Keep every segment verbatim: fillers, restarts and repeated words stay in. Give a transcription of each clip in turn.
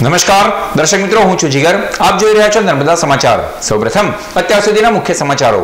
નમસ્કાર દર્શક મિત્રો, હું છું જીગર. આપ જોઈ રહ્યા છો નર્મદા સમાચાર. સૌપ્રથમ અત્યાર સુધીના મુખ્ય સમાચારો.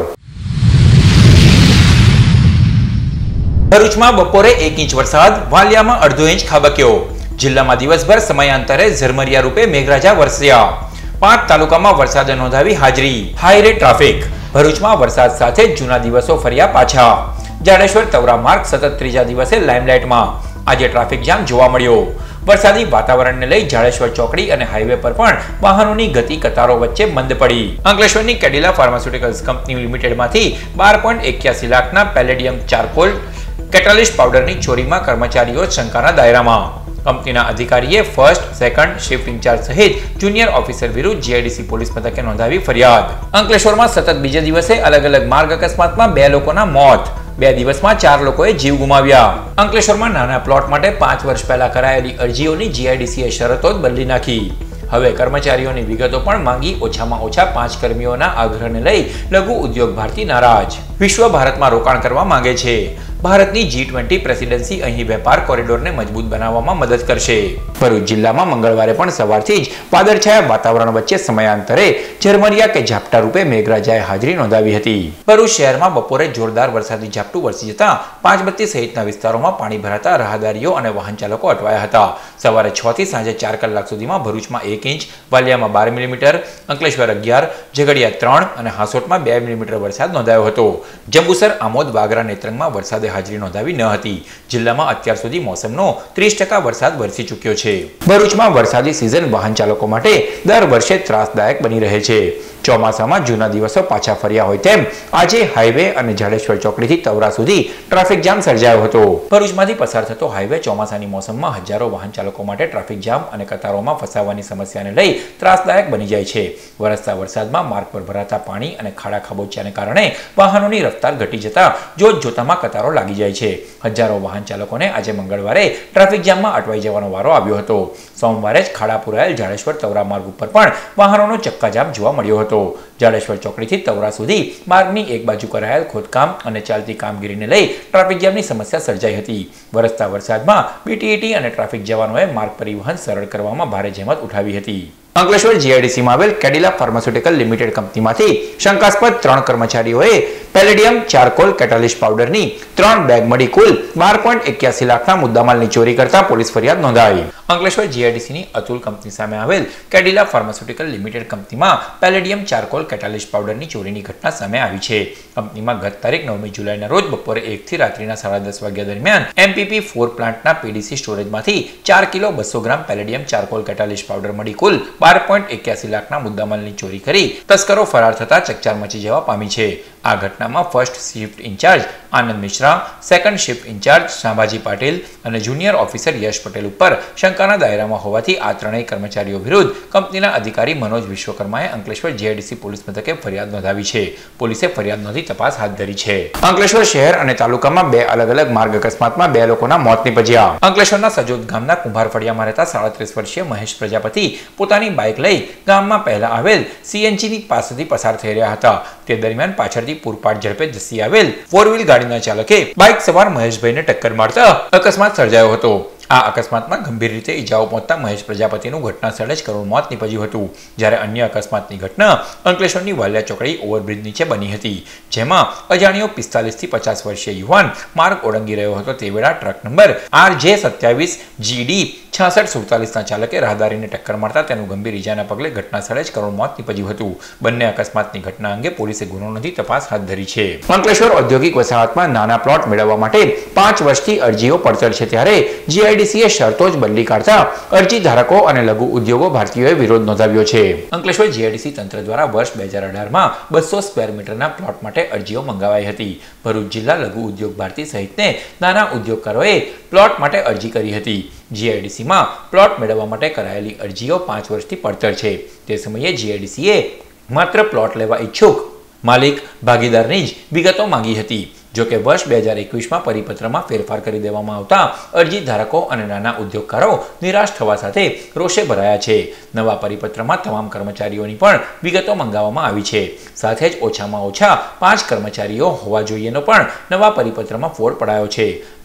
ભરૂચમાં બપોરે એક ઇંચ વરસાદ, વાલિયામાં અડધો ઇંચ ખાબક્યો. જિલ્લામાં દિવસભર સમયાંતરે ઝરમરિયા રૂપે મેઘરાજા વરસ્યા. પાંચ તાલુકામાં વરસાદે નોંધાવી હાજરી. Highway traffic. ભરૂચમાં વરસાદ સાથે જૂના દિવસો ફર્યા પાછા. જાડેશ્વર તવરા માર્ગ સતત ત્રીજા દિવસે લાઇમલાઇટમાં. આજે ટ્રાફિક જામ જોવા મળ્યો. વરસાદી વાતાવરણને લઈ જાડેશ્વર ચોકડી અને હાઈવે પર પણ વાહનોની ગતિ કતારો વચ્ચે મંદ પડી. અંકલેશ્વરની કેડિલા ફાર્માસ્યુટિકલ્સ કંપની લિમિટેડમાંથી બાર પોઈન્ટ એક્યાસી લાખના પેલેડિયમ ચારકોલ કેટાલિસ્ટ પાવડરની ચોરીમાં કર્મચારીઓ શંકાના દાયરામાં. કંપનીના અધિકારીએ ફર્સ્ટ, સેકન્ડ શિફ્ટ ઇન્ચાર્જ સહિત જુનિયર ઓફિસર વિરુદ્ધ જીઆઈડીસી પોલીસ મથકે નોંધાવી ફરિયાદ. અંકલેશ્વરમાં સતત બીજા દિવસે અલગ અલગ માર્ગ અકસ્માતમાં બે લોકોના મોત. બે દિવસમાં ચાર લોકોએ જીવ ગુમાવ્યા. અંકલેશ્વરમાં નાના પ્લોટ માટે પાંચ વર્ષ પહેલા કરાયેલી અરજીઓની જીઆઈડીસીએ શરતો જ બદલી નાખી. હવે કર્મચારીઓની વિગતો પણ માંગી ઓછામાં ઓછા પાંચ કર્મીઓના આગ્રહને લઈ લઘુ ઉદ્યોગ ભારતી નારાજ. વિશ્વ ભારતમાં રોકાણ કરવા માંગે છે. ભારતની જી ટ્વેન્ટી પ્રેસિડેન્સી અહીં વેપાર કોરિડોરને મજબૂત બનાવવામાં મદદ કરશે. ભરૂચ જિલ્લામાં મંગળવારે પણ સવારથી જ વાદળછાયા વાતાવરણ વચ્ચે સમયાંતરે ઝરમરિયા કે ઝાપટા રૂપે મેઘરાજાએ હાજરી નોંધાવી હતી. ભરૂચ શહેરમાં બપોરે જોરદાર વરસાદી ઝાપટું વરસી જતા પાંચબત્તી સહિતના વિસ્તારોમાં પાણી ભરાતા રાહદારીઓ અને વાહન ચાલકો અટવાયા હતા. સવારે છ થી સાંજે ચાર કલાક સુધીમાં ભરૂચમાં એક ઇંચ, વાલિયામાં બાર મિલીમીટર, અંકલેશ્વર અગિયાર, ઝઘડિયા ત્રણ અને હાસોટમાં બે મિલીમીટર વરસાદ નોંધાયો હતો. જંબુસર, આમોદ, વાગરા, નેત્રંગમાં વરસાદે હાજરી નોંધાવી ન હતી. જિલ્લામાં અત્યાર સુધી મોસમનો ત્રીસ ટકા વરસાદ વરસી ચૂક્યો છે. ભરૂચમાં વરસાદી સિઝન વાહન ચાલકો માટે દર વર્ષે ત્રાસદાયક બની રહે છે. ચોમાસામાં જૂના દિવસો પાછા ફર્યા હોય તેમ આજે હાઈવે અને જાડેશ્વર ચોકડીથી તવરા સુધી ટ્રાફિક જામ સર્જાયો હતો. ભરૂચમાંથી પસાર થતો હાઈવે ચોમાસાની મોસમમાં હજારો વાહન ચાલકો માટે ટ્રાફિક જામ અને કતારોમાં ફસાવાની સમસ્યાને લઈ ત્રાસદાયક બની જાય છે. વરસતા વરસાદમાં માર્ગ પર ભરાતા પાણી અને ખાડા ખાબોચિયાને કારણે વાહનોની રફતાર ઘટી જતા જોત જોતામાં કતારો લાગી જાય છે. હજારો વાહન ચાલકોને આજે મંગળવારે ટ્રાફિક જામમાં અટવાઈ જવાનો વારો આવ્યો હતો. સોમવારે જ ખાડા પુરાયેલ જાડેશ્વર તવરા માર્ગ ઉપર પણ વાહનોનો ચક્કાજામ જોવા મળ્યો હતો. જાડેશ્વર ચોકડીથી તવરા સુધી માર્ગની એક બાજુ કરાયેલ ખોદકામ અને ચાલતી કામગીરીને લઈ ટ્રાફિક જામની સમસ્યા સર્જાઈ હતી. વરસતા વરસાદમાં બીટીઈટી અને ટ્રાફિક જવાનોએ માર્ગ પરિવહન સરળ કરવામાં ભારે જહેમત ઉઠાવી હતી. અંકલેશ્વર જીઆઈડીસીમાં આવેલ કેડિલા ફાર્માસ્યુટિકલ લિમિટેડ કંપનીમાંથી શંકાસ્પદ ત્રણ કર્મચારીઓએ પેલેડિયમ ચારકોલ કેટાલિસ્ટ પાવડરની ત્રણ બેગ મળી કુલ બાર પોઈન્ટ એક્યાસી લાખના મુદ્દામાલની ચોરી કરતા પોલીસ ફરિયાદ નોંધાઈ. અંકલેશ્વર જીઆઈડીસીની અતુલ કંપની સામે આવેલ કેડિલા ફાર્માસ્યુટિકલ લિમિટેડ કંપનીમાં પેલેડિયમ ચારકોલ કેટાલિસ્ટ પાવડરની ચોરીની ઘટના સામે આવી છે. કંપનીમાં ગત તારીખ નવમી જુલાઈના રોજ બપોરે એક થી રાત્રિના સાડા દસ વાગ્યા દરમિયાન એમપીપી ફોર પ્લાન્ટના પીડીસી સ્ટોરેજમાંથી ચાર કિલો બસો gram palladium charcoal catalyst powder મળી કુલ બાર પોઈન્ટ એક્યાસી લાખના મુદ્દામાલની ચોરી કરી તસ્કરો ફરાર થતા ચકચાર મચી જવા પામી છે. આ ઘટનામાં first shift incharge Anand Mishra, second shift incharge Shambhaji Patil અને જુનિયર ઓફિસર યશ પટેલ ઉપર શંકાના દાયરામાં હોવાથી આ ત્રણેય કર્મચારીઓ વિરુદ્ધ કંપનીના અધિકારી મનોજ વિશ્વકર્માએ અંકલેશ્વર જીઆઈડીસી પોલીસ મથકે ફરિયાદ નોંધાવી છે. પોલીસે ફરિયાદ નોંધી તપાસ હાથ ધરી છે. અંકલેશ્વર શહેર અને તાલુકામાં બે અલગ અલગ માર્ગ અકસ્માતમાં બે લોકોના મોત નીપજ્યા. અંકલેશ્વરના સજોદ ગામના કુંભાર ફળિયામાં રહેતા સાડત્રીસ વર્ષીય મહેશ પ્રજાપતિ પોતાની બાઇક લઈ ગામમાં પહેલા આવેલ સીએનજીની પાસેથી પસાર થઈ રહ્યા હતા. તે દરમિયાન પાછળથી પૂરપાટ ઝડપે ધસી આવેલ ફોર વ્હીલ ગાડીના ચાલકે બાઇક સવાર મહેશભાઈને ટક્કર મારતા અકસ્માત સર્જાયો હતો. આ અકસ્માતમાં ગંભીર રીતે ઈજાઓ પહોંચતા મહેશ પ્રજાપતિનું ઘટના સ્થળે જ કરુણ મોત નીપજ્યું હતું. જ્યારે અન્ય અકસ્માતની ઘટના અંકલેશ્વરની વાલિયા ચોકડી ઓવરબ્રિજ નીચે બની હતી, જેમાં અજાણ્યો પિસ્તાલીસ થી પચાસ વર્ષીય યુવાન માર્ગ ઓળંગી રહ્યો હતો તે વેળા ટ્રક નંબર આર જે સત્યાવીસ જીડી છાસઠ સુડતાલીસ ના ચાલકે રાહદારીને ટક્કર મારતા તેનું ગંભીર ઈજાના પગલે ઘટના સ્થળે જ કરુણ મોત નીપજ્યું હતું. બંને અકસ્માતની ઘટના અંગે પોલીસે ગુનો નોંધી તપાસ હાથ ધરી છે. અંકલેશ્વર ઔદ્યોગિક વસાહતમાં નાના પ્લોટ મેળવવા માટે પાંચ વર્ષથી અરજીઓ પડતર છે, ત્યારે જીઆઈડીસીએ શરતો જ બદલી કાઢતા અરજી ધારકો અને લઘુ ઉદ્યોગો ભારતીયોએ વિરોધ નોંધાવ્યો છે. અંકલેશ્વર જીઆઈડીસી તંત્ર દ્વારા વર્ષ બે હજાર અઢાર માં બસો સ્ક્વેર મીટરના પ્લોટ માટે અરજીઓ મંગાવાઈ હતી. ભરૂચ જિલ્લા લઘુ ઉદ્યોગ ભારતી સહિતને નાના ઉદ્યોગકારોએ પ્લોટ માટે અરજી કરી હતી. જીઆઈડીસીમાં પ્લોટ મેળવવા માટે કરાયેલી અરજીઓ પાંચ વર્ષથી પડતર છે. તે સમયે જીઆઈડીસીએ માત્ર પ્લોટ લેવા ઈચ્છુક માલિક ભાગીદારની જ વિગતો માંગી હતી. જોકે વર્ષ બે હજાર એકવીસમાં પરિપત્રમાં ફેરફાર કરી દેવામાં આવતા અરજી ધારકો અને નાના ઉદ્યોગકારો નિરાશ થવા સાથે રોષે ભરાયા છે. નવા પરિપત્રમાં તમામ કર્મચારીઓની પણ વિગતો મંગાવવામાં આવી છે. સાથે જ ઓછામાં ઓછા પાંચ કર્મચારીઓ હોવા જોઈએનો પણ નવા પરિપત્રમાં ફોડ પડાયો છે.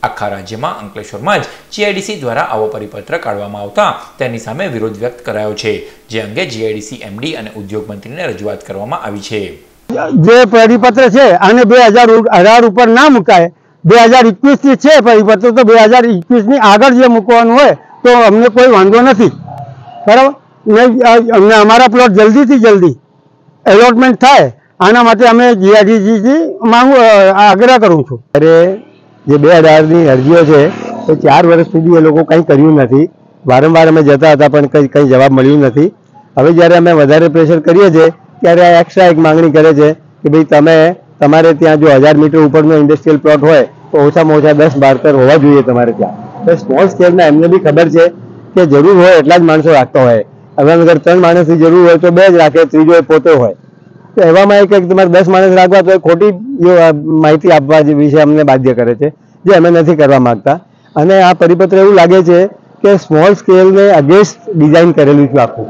આખા રાજ્યમાં અંકલેશ્વરમાં જ જીઆઈડીસી દ્વારા આવો પરિપત્ર કાઢવામાં આવતા તેની સામે વિરોધ વ્યક્ત કરાયો છે, જે અંગે જીઆઈડીસી એમડી અને ઉદ્યોગ મંત્રીને રજૂઆત કરવામાં આવી છે। જે પરિપત્ર છે આને બે હજાર અઢાર ઉપર ના મુકાય, બે હજાર એકવીસ થી છે પરિપત્ર, તો બે હજાર એકવીસ ની આગળ જે મૂકવાનું હોય તો અમને કોઈ વાંધો નથી, બરાબર ને। અમને અમારા પ્લોટ જલ્દીથી જલ્દી એલોટમેન્ટ થાય આના માટે અમે જીઆઈડીસી માંગુ આગ્રહ કરું છું। અરે જે બે હજારની અરજીઓ છે એ ચાર વર્ષ સુધી એ લોકો કંઈ કર્યું નથી, વારંવાર અમે જતા હતા પણ કંઈ કંઈ જવાબ મળ્યું નથી। હવે જ્યારે અમે વધારે પ્રેશર કરીએ છીએ ત્યારે આ એક્સ્ટ્રા એક માંગણી કરે છે કે ભાઈ તમે તમારે ત્યાં જો હજાર મીટર ઉપરનો ઇન્ડસ્ટ્રીયલ પ્લોટ હોય તો ઓછામાં ઓછા દસ બારકર હોવા જોઈએ તમારે ત્યાં। તો સ્મોલ સ્કેલના એમને બી ખબર છે કે જરૂર હોય એટલા જ માણસો રાખતા હોય, હવે અગર ત્રણ માણસની જરૂર હોય તો બે જ રાખે, ત્રીજો પોતે હોય, તો એવામાં એક એક તમારે દસ માણસ રાખવા તો ખોટી માહિતી આપવા વિશે અમને બાધ્ય કરે છે, જે અમે નથી કરવા માંગતા। અને આ પરિપત્ર એવું લાગે છે કે સ્મોલ સ્કેલને અગેન્સ્ટ ડિઝાઇન કરેલું છે આખું।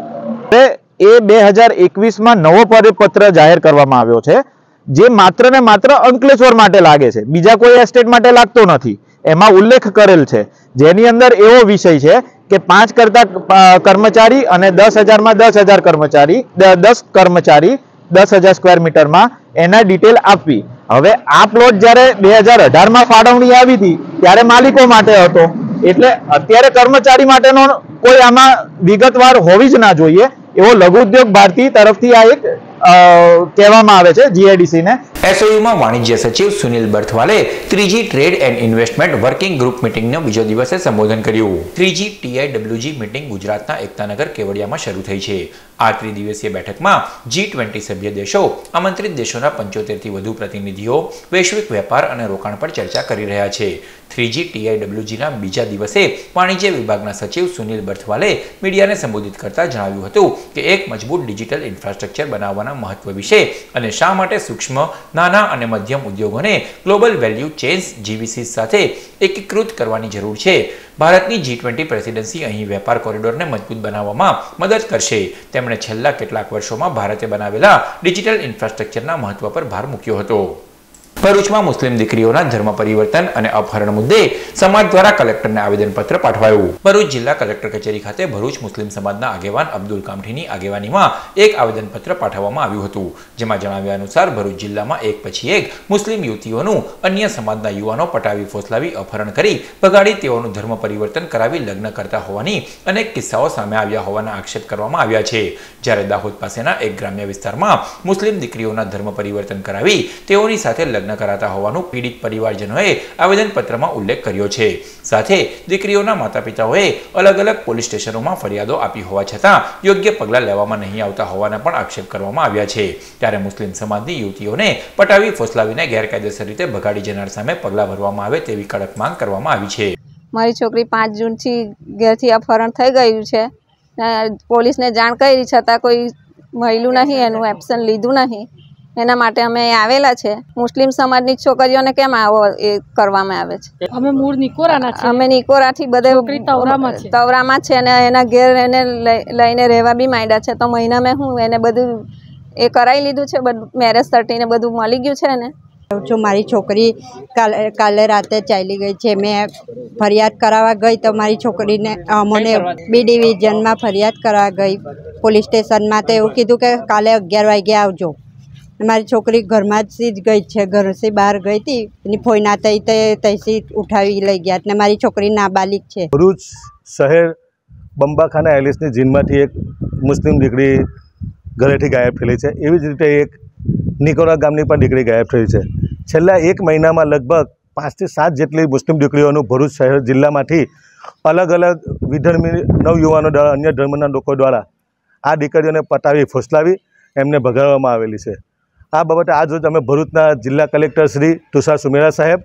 એ બે હજાર એકવીસમાં નવો પરિપત્ર જાહેર કરવામાં આવ્યો છે, જે માત્ર ને માત્ર અંકલેશ્વર માટે લાગે છે, બીજા કોઈ એસ્ટેટ માટે લાગતો નથી। એમાં ઉલ્લેખ કરેલ છે જેની અંદર એવો વિષય છે કે પાંચ કરતા કર્મચારી અને દસ હજારમાં દસ હજાર કર્મચારી દસ કર્મચારી દસ હજાર સ્ક્વેર મીટરમાં એના ડિટેલ આપવી। હવે આ પ્લોટ જ્યારે બે હજાર અઢારમાં ફાળવણી આવી હતી ત્યારે માલિકો માટે હતો, એટલે અત્યારે કર્મચારી માટેનો કોઈ આમાં વિગતવાર હોવી જ ના જોઈએ એવો લઘુ ઉદ્યોગ ભારતી તરફથી આ એક કહેવામાં આવે છે જીઆઈડીસી ને। એસઓયુમાં વાણિજ્ય સચિવ સુનિલ બરથવાલે ત્રીજી trade and investment working group મીટિંગનો બીજો દિવસે સંબોધન કર્યું। ત્રીજી ટીઆઈડબ્લ્યુજી મીટિંગ ગુજરાતના એકતાનગર કેવડિયામાં શરૂ થઈ છે। આ ત્રિદિવસીય બેઠકમાં જી ટ્વેન્ટી સભ્ય દેશો, આમંત્રિત દેશોના પંચોતેર થી વધુ પ્રતિનિધિઓ વૈશ્વિક વેપાર અને રોકાણ પર ચર્ચા કરી રહ્યા છે। ત્રીજી ટીઆઈડબ્લ્યુજીના બીજા દિવસે વાણિજ્ય વિભાગના સચિવ સુનિલ બરથવાલે મીડિયાને સંબોધિત કરતા જણાવ્યું હતું કે એક મજબૂત ડિજિટલ ઇન્ફ્રાસ્ટ્રક્ચર બનાવવાના મહત્વ વિશે અને શા માટે સૂક્ષ્મ, નાના અને મધ્યમ ઉદ્યોગોને ગ્લોબલ વેલ્યુ ચેન્સ જીવીસી સાથે એકીકૃત કરવાની જરૂર છે। ભારતની જી ટ્વેન્ટી પ્રેસિડેન્સી અહીં વેપાર કોરિડોરને મજબૂત બનાવવામાં મદદ કરશે। તેમણે છેલ્લા કેટલાક વર્ષોમાં ભારતે બનાવેલા ડિજિટલ ઇન્ફ્રાસ્ટ્રક્ચરના મહત્વ પર ભાર મૂક્યો હતો। ભરૂચમાં મુસ્લિમ દીકરીઓના ધર્મ પરિવર્તન અને અપહરણ મુદ્દે સમાજ દ્વારા કલેક્ટરને આવેદનપત્ર પાઠવાયું। ભરૂચ જિલ્લા કલેક્ટર કચેરી ખાતે ભરૂચ મુસ્લિમ સમાજના આગેવાન અબ્દુલ કામઠીની આગેવાનીમાં એક આવેદનપત્ર પાઠવવામાં આવ્યું હતું, જેમાં જણાવ્યા અનુસાર ભરૂચ જિલ્લામાં એક પછી એક મુસ્લિમ યુવતીઓનું અન્ય સમાજના યુવાનો પટાવી ફોસલાવી અપહરણ કરી ભગાડી તેઓનું ધર્મ પરિવર્તન કરાવી લગ્ન કરતા હોવાની અનેક કિસ્સાઓ સામે આવ્યા હોવાના આક્ષેપ કરવામાં આવ્યા છે। જ્યારે દાહોદ પાસેના એક ગ્રામ્ય વિસ્તારમાં મુસ્લિમ દીકરીઓના ધર્મ પરિવર્તન કરાવી તેઓની સાથે લગ્ન કરાતા હોવાનું પીડિત પરિવારજનોએ આવેદનપત્રમાં ઉલ્લેખ કર્યો છે। સાથે દીકરીઓના માતા પિતાઓએ અલગ અલગ પોલીસ સ્ટેશનોમાં ફરિયાદો આપી હોવા છતાં યોગ્ય પગલાં લેવામાં નહીં આવતા હોવાના પણ આક્ષેપ કરવામાં આવ્યા છે। ત્યારે મુસ્લિમ સમાજની યુવતીઓને પટાવી ફોસલાવીને ગેરકાયદેસર રીતે ભગાડી જનાર સામે પગલાં ભરવામાં આવે તેવી કડક માંગ કરવામાં આવી છે। મારી છોકરી પાંચ જૂનથી ઘેરથી અપહરણ થઈ ગયું છે, પોલીસને જાણ કરી છતાં કોઈ મળ્યું નહીં, એનું એક્શન લીધું નહીં, એના માટે અમે આવેલા છે। મુસ્લિમ સમાજની છોકરીઓને કેમ આવો એ કરવામાં આવે છે? અમે મૂળ નિકોરાના છે, અમે નિકોરાથી બધે તવરામાં છે તવરામાં છે અને એના ઘેર એને લઈને રહેવા બી માંડ્યા છે, તો મહિનામાં હું એને બધું એ કરાવી લીધું છે, બધું મેરેજ સર્ટિને બધું મળી ગયું છે એને। જો મારી છોકરી કાલે કાલે રાતે ચાલી ગઈ છે, મેં ફરિયાદ કરાવવા ગઈ તો મારી છોકરીને મને બી ડિવિઝનમાં ફરિયાદ કરાવવા ગઈ પોલીસ સ્ટેશનમાં, તો એવું કીધું કે કાલે અગિયાર વાગે આવજો। મારી છોકરી ઘરમાં જ ગઈ છે, ઘરથી બહાર ગઈ હતી, એની ફોઈના થઈ તે તૈસી ઉઠાવી લઈ ગયા ને મારી છોકરી નાબાલિગ છે। ભરૂચ શહેર બંબાખાના એલિસની જીનમાંથી એક મુસ્લિમ દીકરી ઘરેથી ગાયબ થયેલી છે, એવી જ રીતે એક નિકોરા ગામની પણ દીકરી ગાયબ થઈ છે। છેલ્લા એક મહિનામાં લગભગ પાંચથી સાત જેટલી મુસ્લિમ દીકરીઓનું ભરૂચ શહેર જિલ્લામાંથી અલગ અલગ વિધર્મી નવયુવાનો દ્વારા, અન્ય ધર્મના લોકો દ્વારા આ દીકરીઓને પટાવી ફોસલાવી એમને ભગાડવામાં આવેલી છે। આ બાબતે આજ રોજ અમે ભરૂચના જિલ્લા કલેક્ટર શ્રી તુષાર સુમેરા સાહેબ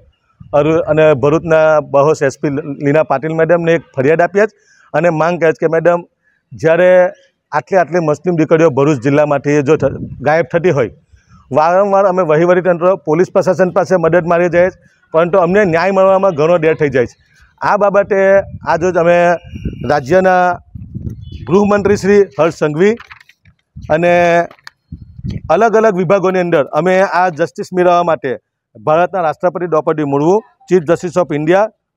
અને ભરૂચના બહોશ એસપી લીના પાટીલ મેડમને એક ફરિયાદ આપી છે અને માંગ કરી છે કે મેડમ, જ્યારે આટલી આટલી મુસ્લિમ દીકરીઓ ભરૂચ જિલ્લામાંથી જો ગાયબ થતી હોય, વારંવાર અમે વહીવટીતંત્ર પોલીસ પ્રશાસન પાસે મદદ મારી જાય છે, પરંતુ અમને ન્યાય મળવામાં ઘણો દેર થઈ જાય છે। આ બાબતે આજ રોજ અમે રાજ્યના ગૃહમંત્રી શ્રી હર્ષ સંઘવી અને અલગ અલગ વિભાગોની અંદર અમે આ જસ્ટિસ મેળવવા માટે ભારતના રાષ્ટ્રપતિ Droupadi Murmu, chief justice of India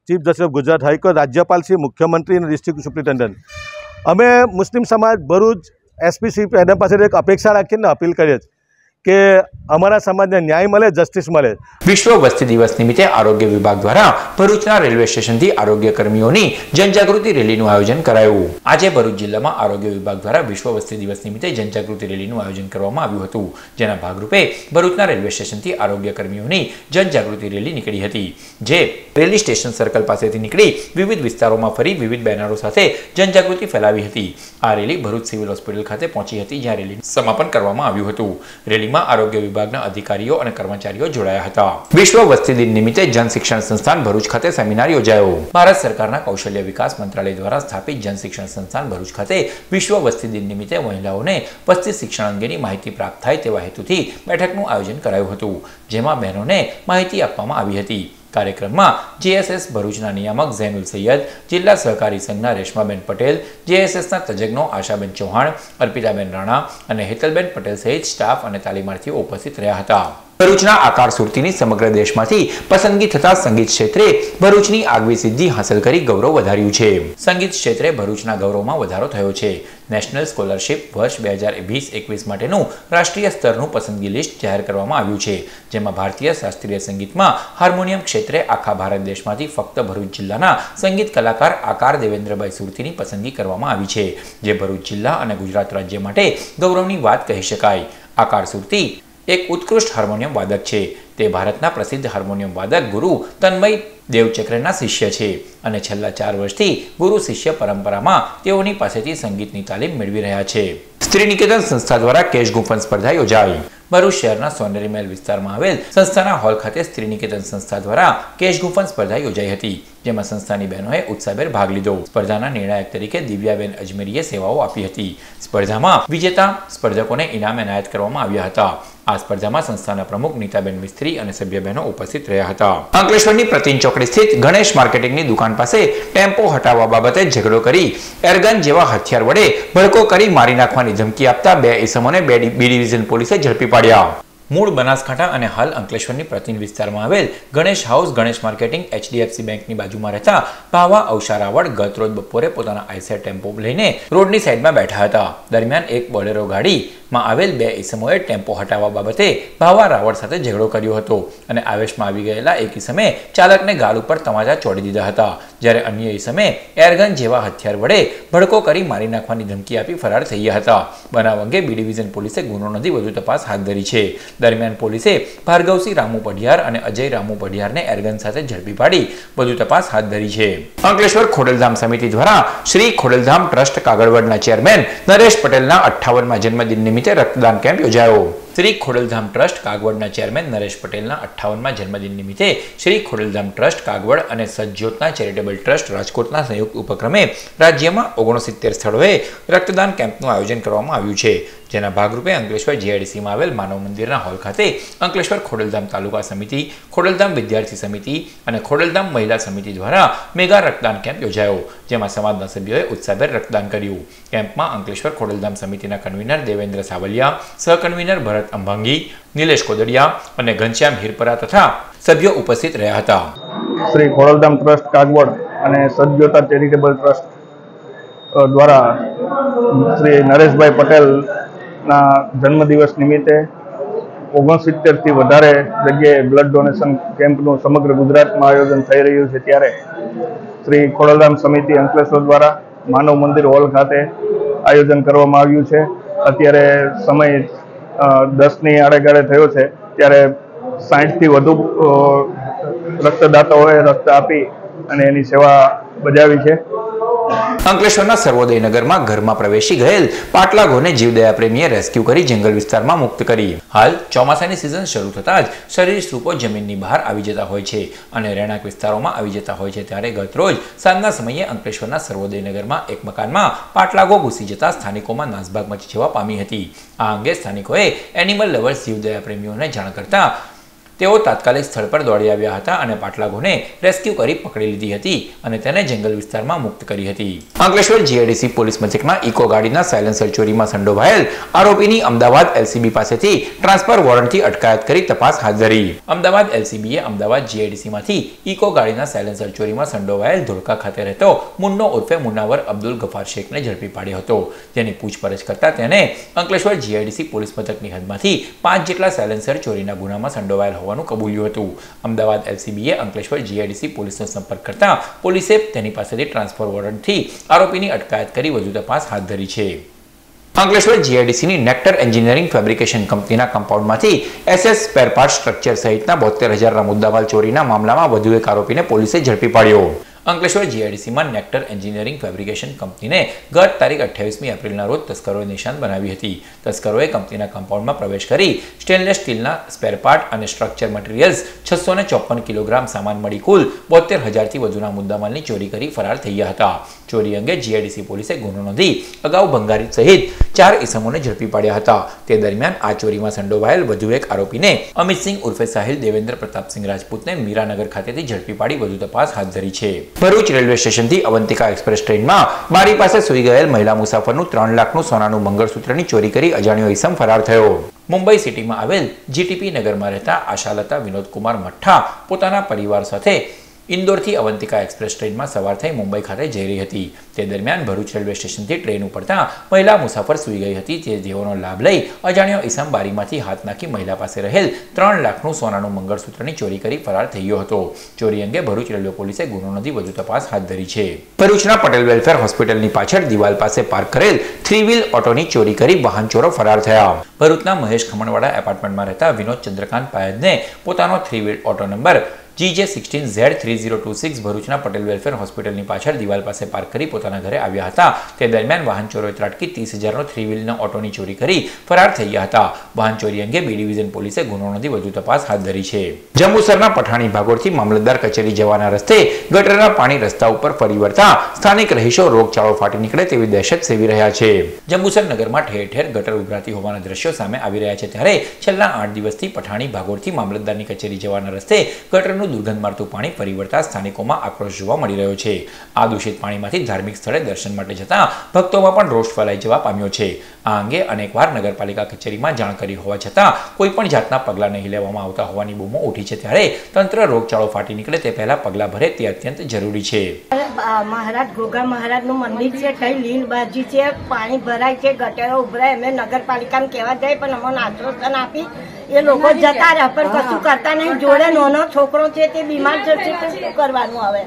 chief justice of Gujarat high court, રાજ્યપાલ શ્રી, મુખ્યમંત્રી અને ડિસ્ટ્રિક્ટ સુપ્રિન્ટેન્ડન્ટ, અમે મુસ્લિમ સમાજ ભરૂચ એસપી શ્રી એના પાસે એક અપેક્ષા રાખીને અપીલ કરીએ કે અમારા સમાજને ન્યાય મળે, જસ્ટિસ મળે. વિશ્વ વસ્તી દિવસ નિમિત્તે આરોગ્ય વિભાગ દ્વારા ભરૂચના રેલવે સ્ટેશનથી આરોગ્ય કર્મીઓની જનજાગૃતિ રેલીનું આયોજન કરાયું. આજે ભરૂચ જિલ્લામાં આરોગ્ય વિભાગ દ્વારા વિશ્વ વસ્તી દિવસ નિમિત્તે જનજાગૃતિ રેલીનું આયોજન કરવામાં આવ્યું હતું, જેના ભાગરૂપે ભરૂચના રેલવે સ્ટેશનથી આરોગ્ય કર્મીઓની જનજાગૃતિ રેલી નીકળી હતી, જે રેલી સ્ટેશન સર્કલ પાસેથી નીકળી વિવિધ વિસ્તારોમાં ફરી વિવિધ બેનરો સાથે જનજાગૃતિ ફેલાવી હતી. આ રેલી ભરૂચ સિવિલ હોસ્પિટલ ખાતે પહોંચી હતી, જ્યાં રેલીનું સમાપન કરવામાં આવ્યું હતું. રેલી આરોગ્ય વિભાગના અધિકારીઓ અને કર્મચારીઓ જોડાયા હતા. વિશ્વ વસ્તી દિન નિમિત્તે જન શિક્ષણ સંસ્થાન ભરૂચ ખાતે સેમિનાર યોજાયો. ભારત સરકારના કૌશલ્ય વિકાસ મંત્રાલય દ્વારા સ્થાપિત જન શિક્ષણ સંસ્થાન ભરૂચ ખાતે વિશ્વ વસ્તી દિન નિમિત્તે મહિલાઓને વસ્તી શિક્ષણ અંગેની માહિતી પ્રાપ્ત થાય તેવા હેતુથી બેઠકનું આયોજન કરાયું હતું, જેમાં બહેનોને માહિતી આપવામાં આવી હતી. કાર્યક્રમમાં જેએસએસ ભરૂચના નિયામક ઝૈનુલ સૈયદ, જિલ્લા સહકારી સંઘના રેશમાબેન પટેલ, જેએસએસના તજજ્ઞો આશાબેન ચૌહાણ, અર્પિતાબેન રાણા અને હેતલબેન પટેલ સહિત સ્ટાફ અને તાલીમાર્થીઓ ઉપસ્થિત રહ્યા હતા. ભરૂચના આકાર સુરતીની સમગ્ર દેશમાંથી પસંદગી થતા સંગીત ક્ષેત્રે ભરૂચની આગવી સિદ્ધિ હાંસલ કરી ગૌરવ વધાર્યું છે. સંગીત ક્ષેત્રે ભરૂચના ગૌરવમાં વધારો થયો છે. નેશનલ સ્કોલરશિપ વર્ષ બે હજાર વીસ એકવીસ માટેનું રાષ્ટ્રીય સ્તરનું પસંદગી લિસ્ટ જાહેર કરવામાં આવ્યું છે, જેમાં ભારતીય શાસ્ત્રીય સંગીતમાં હાર્મોનિયમ ક્ષેત્રે આખા ભારત દેશમાંથી ફક્ત ભરૂચ જિલ્લાના સંગીત કલાકાર આકાર દેવેન્દ્રભાઈ સુરતીની પસંદગી કરવામાં આવી છે, જે ભરૂચ જિલ્લા અને ગુજરાત રાજ્ય માટે ગૌરવની વાત કહી શકાય. આકાર સુરતી એક ઉત્કૃષ્ટ હાર્મોનિયમ વાદક છે. તે ભારતના પ્રસિદ્ધ હાર્મોનિયમ વાદક ગુરુ તન્મય દેવચક્રના શિષ્ય છે અને છેલ્લા ચાર વર્ષથી ગુરુ શિષ્ય પરંપરામાં તેઓની પાસેથી સંગીતની તાલીમ મેળવી રહ્યા છે. સ્ત્રી નિકેતન સંસ્થા દ્વારા કેશ ગુંફન સ્પર્ધા યોજાઈ. ભરૂચ શહેરના સોનેરી મહેલ વિસ્તારમાં આવેલ સંસ્થાના હોલ ખાતે સ્ત્રી નિકેતન સંસ્થા દ્વારા કેશ ગુંફન સ્પર્ધા યોજાઈ હતી, જેમાં સંસ્થાની બહેનોએ ઉત્સાહભેર ભાગ લીધો. સ્પર્ધાના નિર્ણાયક તરીકે દિવ્યાબેન અજમેરીએ સેવાઓ આપી હતી. સ્પર્ધામાં વિજેતા સ્પર્ધકોને ઇનામ એનાયત કરવામાં આવ્યા હતા. આ સ્પર્ધામાં સંસ્થાના પ્રમુખ નીતાબેન મિસ્ત્રી અને સભ્ય બહેનો ઉપસ્થિત રહ્યા હતા. અંકલેશ્વરની પ્રતિન ચોકડી સ્થિત ગણેશ માર્કેટિંગની દુકાન પાસે ટેમ્પો હટાવવા બાબતે ઝઘડો કરી એરગન જેવા હથિયાર વડે ભડકો કરી મારી નાખવાની ધમકી આપતા બે ઇસમોને બી ડિવિઝન પોલીસે ઝડપી પાડ્યા. મૂળ બનાસકાંઠા અને હાલ અંકલેશ્વરની પ્રતિન વિસ્તારમાં આવેલ Ganesh house Ganesh marketing HDFC બેંકની બાજુમાં રહેતા ભાવા અવસારાવડ ગત રોજ બપોરે પોતાના આઈસર ટેમ્પો લઈને રોડની સાઈડમાં બેઠા હતા. દરમિયાન એક બોલેરો ગાડીમાં આવેલ બે ઇસમોએ ટેમ્પો હટાવવા બાબતે ભાવા રાવડ સાથે ઝઘડો કર્યો હતો અને આવેશમાં આવી ગયેલા એક ઇસમે ચાલકને ગાલ ઉપર તમાચા ચોડી દીધા હતા, જ્યારે અન્ય ઇસમે એરગન જેવા હથિયાર વડે ભડકો કરી મારી નાખવાની ધમકી આપી ફરાર થઈ ગયા હતા. બનાવ અંગે બી ડિવિઝન પોલીસે ગુનો નોંધી વધુ તપાસ હાથ ધરી છે. દરમિયાન પોલીસે ભાર્ગવસિંહ રામુ પઢિયાર અને અજય રામુ પઢિયારને એરગન સાથે ઝડપી પાડી વધુ તપાસ હાથ ધરી છે. અંકલેશ્વર ખોડલધામ સમિતિ દ્વારા શ્રી ખોડલધામ ટ્રસ્ટ કાગળવડના ચેરમેન નરેશ પટેલના અઠ્ઠાવનમાં જન્મદિન નિમિત્તે રક્તદાન કેમ્પ યોજાયો. શ્રી ખોડલધામ ટ્રસ્ટ કાગવડના ચેરમેન નરેશ પટેલના અઠ્ઠાવનમાં જન્મદિન નિમિત્તે શ્રી ખોડલધામ ટ્રસ્ટ કાગવડ અને સજ્જોતના ચેરિટેબલ ટ્રસ્ટ રાજકોટના સંયુક્ત ઉપક્રમે રાજ્યમાં ઓગણસિત્તેર સ્થળોએ રક્તદાન કેમ્પનું આયોજન કરવામાં આવ્યું છે, જેના ભાગરૂપે અંકલેશ્વર જીઆઈડીસીમાં આવેલ માનવ મંદિરના હોલ ખાતે અંકલેશ્વર ખોડલધામ તાલુકા સમિતિ, ખોડલધામ વિદ્યાર્થી સમિતિ અને ખોડલધામ મહિલા સમિતિ દ્વારા મેગા રક્તદાન કેમ્પ યોજાયો, જેમાં સમાજના સભ્યોએ ઉત્સાહભેર રક્તદાન કર્યું. કેમ્પમાં અંકલેશ્વર ખોડલધામ સમિતિના કન્વીનર દેવેન્દ્ર સાવલિયા, સહકન્વીનર ભરત અંભાંગી, નિલેશ કોદડિયા અને ઘનશ્યામ હિરપરા તથા સભ્યો ઉપસ્થિત રહ્યા હતા. શ્રી ખોડલધામ ટ્રસ્ટ કાગવડ અને સજ્જોતા ચેરિટેબલ ટ્રસ્ટ દ્વારા શ્રી નરેશભાઈ પટેલના જન્મદિવસ નિમિત્તે ઓગણસિત્તેરથી વધારે જગ્યાએ બ્લડ ડોનેશન કેમ્પનું સમગ્ર ગુજરાતમાં આયોજન થઈ રહ્યું છે, ત્યારે શ્રી ખોડલધામ સમિતિ અંકલેશ્વર દ્વારા માનવ મંદિર હોલ ખાતે આયોજન કરવામાં આવ્યું છે. અત્યારે સમય દસની આડેગાળે થયો છે, ત્યારે સાઠથી વધુ રક્તદાતાઓએ રક્ત આપી અને એની સેવા બજાવી છે. અંકલેશ્વરના સર્વોદય નગરમાં ઘરમાં પ્રવેશી ગયેલ પાટલાગોને જીવદયા પ્રેમીએ રેસ્ક્યુ કરી જંગલ વિસ્તારમાં મુક્ત કરી. હાલ ચોમાસાની સિઝન શરૂ થતાં જ સરીસૃપો જમીનની બહાર આવી જતા હોય છે અને રહેણાંક વિસ્તારોમાં આવી જતા હોય છે, ત્યારે ગત રોજ સાંજના સમયે અંકલેશ્વરના સર્વોદય નગરમાં એક મકાનમાં પાટલાગો ઘૂસી જતા સ્થાનિકોમાં નાસભાગ મચી જવા પામી હતી. આ અંગે સ્થાનિકોએ એનિમલ લવર્સ જીવદયા પ્રેમીઓને જાણ કરતા તેઓ તાત્કાલિક સ્થળ પર દોડી આવ્યા હતા અને પાટલાગોને રેસ્ક્યુ કરી પકડી લીધી હતી અને તેને જંગલ વિસ્તારમાં મુક્ત કરી હતી. અંકલેશ્વર જીઆઈડીસી પોલીસ મથકમાં ઇકો ગાડીના સાયલેન્સર ચોરીમાં સંડોવાયેલ આરોપીની અમદાવાદ એલસીબી પાસેથી ટ્રાન્સફર વોરંટથી અટકાયત કરી તપાસ હાથ ધરી. અમદાવાદ એલસીબીએ અમદાવાદ જીઆઈડીસીમાંથી ઇકો ગાડીના સાયલેન્સર ચોરીમાં સંડોવાયેલ ધોળકા ખાતે રહેતો મુન્નો ઉર્ફે મુન્નાવર અબ્દુલ ગફાર શેખને ઝડપી પાડ્યો હતો. જેની પૂછપરછ કરતા તેને અંકલેશ્વર જીઆઈડીસી પોલીસ મથકની હદમાંથી પાંચ જેટલા સાયલેન્સર ચોરીના ગુનામાં સંડોવાયેલ હોવાનું કબૂલ્યું હતું. અમદાવાદ એલસીબીએ અંકલેશ્વર જીઆઈડીસી પોલીસનો સંપર્ક કરતા પોલીસે તેની પાસેથી ટ્રાન્સફર વોરંટથી આરોપીની અટકાયત કરી વધુ તપાસ હાથ ધરી છે. અંકલેશ્વર જીઆઈડીસીની નેક્ટર એન્જિનિયરિંગ ફેબ્રિકેશન કંપનીના કમ્પાઉન્ડમાંથી એસએસ સ્પેર પાર્ટ સ્ટ્રક્ચર સહિતના બોતેર હજારના મુદ્દામાલ ચોરીના મામલામાં વધુ એક આરોપીને પોલીસે ઝડપી પાડ્યો. અંકલેશ્વર જીઆઈડીસીમાં નેક્ટર એન્જિનિયરિંગ ફેબ્રિકેશન કંપનીને ગત તારીખ અઠ્યાવીસમી એપ્રિલના રોજ તસ્કરોએ નિશાન બનાવી હતી. તસ્કરોએ કંપનીના કમ્પાઉન્ડમાં પ્રવેશ કરી સ્ટેનલેસ સ્ટીલના સ્પેર પાર્ટ અને સ્ટ્રક્ચર મટીરિયલ્સ છસો ને ચોપન કિલોગ્રામ સામાન મળી કુલ બોતેર હજારથી વધુના મુદ્દામાલની ચોરી કરી ફરાર થઈ ગયા હતા. ચોરી અંગે જીઆઈડીસી પોલીસે ગુનો નોંધી અગાઉ ભંગારી સહિત ચાર ઇસમોને ઝડપી પાડ્યા હતા. તે દરમિયાન આ ચોરીમાં સંડોવાયેલ વધુ એક આરોપીને અમિતસિંહ ઉર્ફે સાહિલ દેવેન્દ્ર પ્રતાપસિંહ રાજપૂતને મીરાનગર ખાતેથી ઝડપી પાડી વધુ તપાસ હાથ ધરી છે. ભરૂચ રેલવે સ્ટેશનથી અવંતિકા એક્સપ્રેસ ટ્રેનમાં બારી પાસે સૂઈ ગયેલ મહિલા મુસાફરનું ત્રણ લાખનું સોનાનું મંગળસૂત્રની ચોરી કરી અજાણ્યો ઇસમ ફરાર થયો. મુંબઈ સિટીમાં આવેલ જીટીપી નગરમાં રહેતા આશાલતા વિનોદકુમાર મઠ્ઠા પોતાના પરિવાર સાથે ઇન્દોરથી અવંતિકા એક્સપ્રેસ ટ્રેનમાં સવાર થઈ મુંબઈ ખાતે જઈ રહી હતી. તે દરમિયાન ભરૂચ રેલવે સ્ટેશનથી ટ્રેન ઉપડતા મહિલા મુસાફર સૂઈ ગઈ હતી. તે જેઓનો લાભ લઈ અજાણ્યો ઇસમ બારીમાંથી હાથ નાખી મહિલા પાસે રહેલ ત્રણ લાખનું સોનાનું મંગળસૂત્રની ચોરી કરી ફરાર થઈ ગયો હતો. ચોરી અંગે ભરૂચ રેલવે પોલીસે ગુનો નોંધી વધુ તપાસ હાથ ધરી છે. ભરૂચના પટેલ વેલફેર હોસ્પિટલની પાછળ દિવાલ પાસે પાર્ક કરેલ થ્રી વ્હીલ ઓટોની ચોરી કરી વાહન ચોરો ફરાર થયા. ભરૂચના મહેશ ખમણવાડા એપાર્ટમેન્ટમાં રહેતા વિનોદ ચંદ્રકાંત પાયદને પોતાનો three wheel auto number G J sixteen Z three zero two six ભરૂચના પટેલ વેલફેર હોસ્પિટલની પાછળ દિવાલ પાસે પાર્ક કરી પોતાના ઘરે આવ્યા હતા. તે દરમિયાન વાહન ચોરોએ ત્રાટકી ત્રીસ હજારનો થ્રી વ્હીલના ઓટોની ચોરી કરી ફરાર થઈ ગયા હતા. વાહન ચોરી અંગે બી ડિવિઝન પોલીસે ગુનો નોંધી વધુ તપાસ હાથ ધરી છે. જંબુસરના પઠાણી ભાગોળથી મામલતદાર કચેરી જવાના રસ્તે ગટરના પાણી રસ્તા ઉપર ફરી વળતા સ્થાનિક રહીશો રોગચાળો ફાટી નીકળે તેવી દહેશત સેવી રહ્યા છે. જંબુસર નગરમાં ઠેર ઠેર ગટર ઉભરાતી હોવાના દ્રશ્યો સામે આવી રહ્યા છે. ત્યારે છેલ્લા આઠ દિવસથી પઠાણી ભાગોળથી મામલતદારની કચેરી જવાના રસ્તે ગટરનું દુર્ગંધ મારતું પાણી ફરી વળતા સ્થાનિકોમાં આક્રોશ જોવા મળી રહ્યો છે. આ દૂષિત પાણીમાંથી ધાર્મિક સ્થળે દર્શન માટે જતા ભક્તોમાં પણ રોષ ફેલાઈ જવા પામ્યો છે. આ અંગે અનેકવાર નગરપાલિકા કચેરીમાં જાણ કરી હોવા છતાં કોઈ પણ જાતના પગલાં નહીં લેવામાં આવતા હોવાની બૂમો ઉઠી છે. ત્યારે તંત્ર રોગચાળો ફાટી નીકળે તે પહેલા પગલાં ભરે તે અત્યંત જરૂરી છે. મહારાજ ગોગા મહારાજનું મંદિર છે, કઈ લીલબાજી છે, પાણી ભરાય છે, ગટરો ઉભરાય. અમે નગરપાલિકાને કહેવા જાય પણ અમને આશ્વાસન આપી એ લોકો જતા રહ્યા પણ કશું કરતા નહીં. જોડે નાનો છોકરો છે તે બીમાર છે તો શું કરવાનું હવે?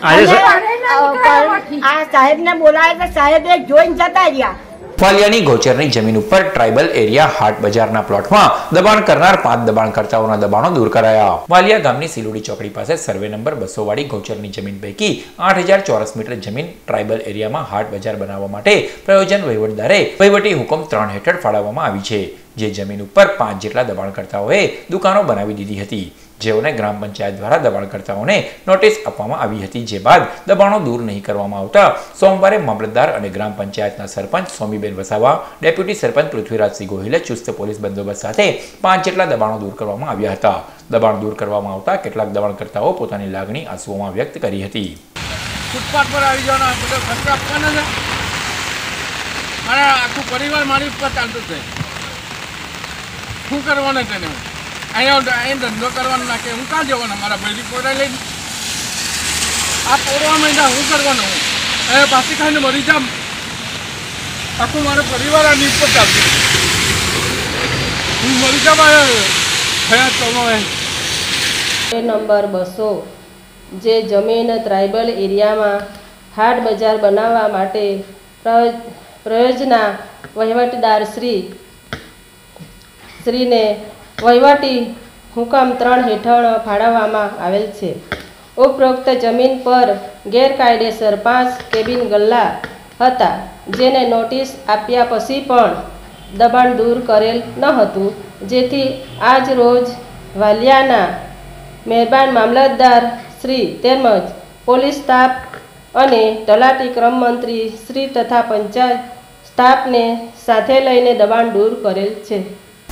આ સાહેબ ને બોલાય તો સાહેબ જોઈને જતા રહ્યા. વાલિયાની ગૌચરની જમીન ઉપર ટ્રાઇબલ એરિયા હાટ બજારના પ્લોટમાં દબાણ કરનાર પાંચ દબાણકર્તાઓના દબાણો દૂર કરાયા. વાલિયા ગામની સિલુડી ચોકડી પાસે સર્વે નંબર બસો વાળી ગૌચરની જમીન પૈકી આઠ હજાર ચોરસ મીટર જમીન ટ્રાઇબલ એરિયામાં હાટ બજાર બનાવવા માટે પ્રયોજન વહીવટદારે વહીવટી હુકમ ત્રણ હેઠળ ફાળવવામાં આવી છે. જે જમીન ઉપર પાંચ જેટલા દબાણકર્તાઓએ દુકાનો બનાવી દીધી હતી, જેઓને ગ્રામ પંચાયત દ્વારા દબાણકર્તાઓને નોટિસ આપવામાં આવી હતી. જે બાદ દબાણો દૂર નહીં કરવામાં આવતા સોમવારે મામલતદાર અને ગ્રામ પંચાયતના સરપંચ સોમીબેન વસાવા, ડેપ્યુટી સરપંચ પૃથ્વીરાજસિંહ ગોહિલે ચુસ્ત પોલીસ બંદોબસ્ત સાથે પાંચ જેટલા દબાણો દૂર કરવામાં આવ્યા હતા. દબાણ દૂર કરવામાં આવતા કેટલાક દબાણકર્તાઓ પોતાની લાગણી આંસુઓમાં વ્યક્ત કરી હતી. ફૂટપાથ પર આવી જવાના બધા ખર્ચ આપવાના છે. મારા આખું પરિવાર મારી ઉપર ચાલતું છે. શું કરવાનું તેને? અહીંયા અહીં ધંધો કરવાનો નાખે હું ક્યાં જવાના? મારા બૈરી પોરા લઈને આ પોરવા મહિના હું કરવાનો? હું અહીંયા પાછી ખાઈને મરી જામ. આખું મારો પરિવાર આ નીચ પર ચાલતું હું મરી જામ. થયા કમાવે નંબર બસો જે જમીન ટ્રાઇબલ એરિયામાં હાટ બજાર બનાવવા માટે પ્રયોજના વહીવટદાર શ્રી શ્રીને વહીવટી હુકમ ત્રણ હેઠળ ફાળવવામાં આવેલ છે. ઉપરોક્ત જમીન પર ગેરકાયદેસર પાંચ કેબિન ગલ્લા હતા, જેને નોટિસ આપ્યા પછી પણ દબાણ દૂર કરેલ ન હતું, જેથી આજ રોજ વાલિયાના મહેરબાન મામલતદાર શ્રી તેમજ પોલીસ સ્ટાફ અને તલાટી ક્રમ મંત્રી શ્રી તથા પંચાયત સ્ટાફને સાથે લઈને દબાણ દૂર કરેલ છે.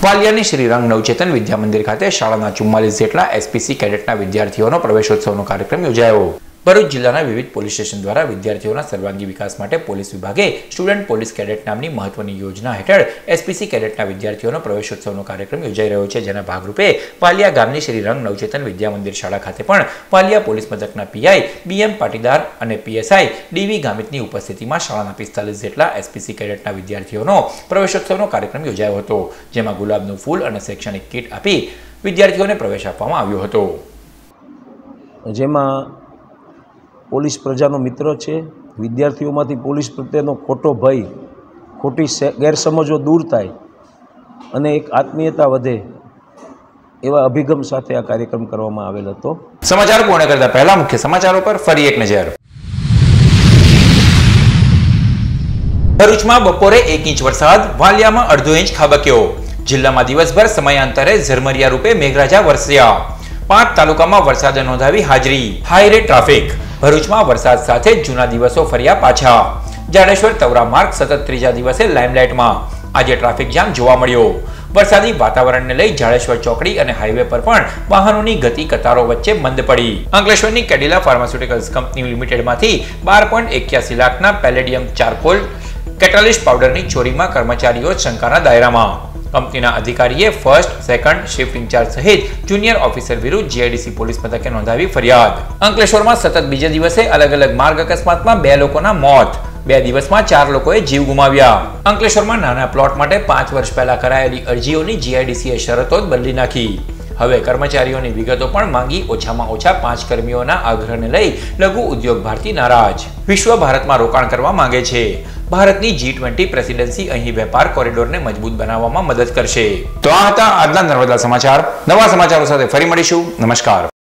વાલિયાની શ્રી રંગ નવચેતન વિદ્યા મંદિર ખાતે શાળાના ચુમ્માલીસ જેટલા એસપીસી કેડેટના વિદ્યાર્થીઓનો પ્રવેશોત્સવનો કાર્યક્રમ યોજાયો. ભરૂચ જિલ્લાના વિવિધ પોલીસ સ્ટેશન દ્વારા વિદ્યાર્થીઓના સર્વાંગી વિકાસ માટે પોલીસ વિભાગે સ્ટુડન્ટ પોલીસ કેડેટ નામની મહત્વની યોજના હેઠળ એસપીસી કેડેટના વિદ્યાર્થીઓનો પ્રવેશોત્સવનો કાર્યક્રમ યોજાઈ રહ્યો છે, જેના ભાગરૂપે વાલિયા ગામની શ્રી રંગ નવચેતન વિદ્યા મંદિર શાળા ખાતે પણ વાલિયા પોલીસ મથકના પીઆઈ બીએમ પાટીદાર અને પીએસઆઈ ડીવી ગામિતની ઉપસ્થિતિમાં શાળાના પિસ્તાલીસ જેટલા એસપીસી કેડેટના વિદ્યાર્થીઓનો પ્રવેશોત્સવનો કાર્યક્રમ યોજાયો હતો, જેમાં ગુલાબનું ફૂલ અને શૈક્ષણિક કીટ આપી વિદ્યાર્થીઓને પ્રવેશ આપવામાં આવ્યો હતો. જેમાં પોલીસ પ્રજાનો મિત્ર છે. વિદ્યાર્થીઓમાંથી પોલીસ પ્રત્યેનો ખોટો ભય, ખોટી ગેરસમજો દૂર થાય અને એક આત્મીયતા વધે એવા અભિગમ સાથે આ કાર્યક્રમ કરવામાં આવેલ હતો. સમાચાર પૂર્ણ કરતા પહેલા મુખ્ય સમાચારો પર ફરી એક નજર. ભરૂચમાં બપોરે એક ઇંચ વરસાદ, વાલિયામાં અડધો ઇંચ ખાબક્યો. જિલ્લામાં દિવસભર સમયાંતરે ઝરમરિયા રૂપે મેઘરાજા વરસ્યા. પાંચ તાલુકામાં વરસાદે નોંધાવી હાજરી. Highway traffic. ભરૂચમાં વરસાદ સાથે જૂના દિવસો ફર્યા પાછા. જાડેશ્વર તવરા માર્ગ સતત ત્રીજા દિવસે લાઇમલાઇટમાં. આજે ટ્રાફિક જામ જોવા મળ્યો. વરસાદી વાતાવરણને લઈ જાડેશ્વર ચોકડી અને હાઈવે પર પણ વાહનોની ગતિ કતારો વચ્ચે મંદ પડી. અંકલેશ્વરની કેડિલા ફાર્માસ્યુટિકલ્સ કંપની લિમિટેડમાંથી બાર પોઈન્ટ એક્યાસી લાખના પેલેડિયમ ચારકોલ કેટાલિસ્ટ પાવડરની ચોરીમાં કર્મચારીઓ શંકાના દાયરામાં. કંપનીના અધિકારીએ ફર્સ્ટ, સેકન્ડ શિફ્ટ ઇન્ચાર્જ સહિત જુનિયર ઓફિસર વિરુદ્ધ જીઆઈડીસી પોલીસ મથકે નોંધાવી ફરિયાદ. અંકલેશ્વરમાં સતત બીજા દિવસે અલગ અલગ માર્ગ અકસ્માતમાં બે લોકોના મોત. બે દિવસમાં ચાર લોકોએ જીવ ગુમાવ્યા. અંકલેશ્વરમાં નાના પ્લોટ માટે પાંચ વર્ષ પહેલા કરાયેલી અરજીઓની જીઆઈડીસીએ શરતો જ બદલી નાખી. હવે કર્મચારીઓની વિગતો પણ માંગી ઓછામાં ઓછા પાંચ કર્મીઓના આગ્રહને લઈ લઘુ ઉદ્યોગ ભારતી નારાજ. વિશ્વ ભારતમાં રોકાણ કરવા માંગે છે. ભારતની જી ટ્વેન્ટી પ્રેસિડેન્સી અહીં વેપાર કોરિડોરને મજબૂત બનાવવામાં મદદ કરશે. તો આ હતા આજના નર્મદા સમાચાર. નવા સમાચારો સાથે ફરી મળીશું. નમસ્કાર.